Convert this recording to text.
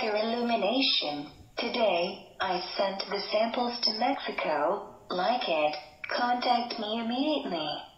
better illumination. Today, I sent the samples to Mexico. Like it? Contact me immediately.